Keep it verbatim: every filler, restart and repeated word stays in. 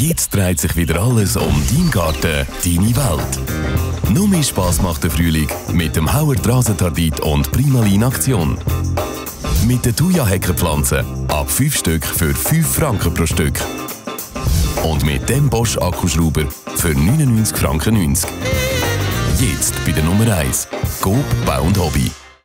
Jetzt dreht sich wieder alles um deinen Garten, deine Welt. Noch mehr Spass macht der Frühling mit dem Howard Rasentardit und Primalin Aktion. Mit den Thuja Heckenpflanzen ab fünf Stück für fünf Franken pro Stück. Und mit dem Bosch Akkuschrauber für neunundneunzig Franken neunzig. Jetzt bei der Nummer eins. Coop Bau und Hobby.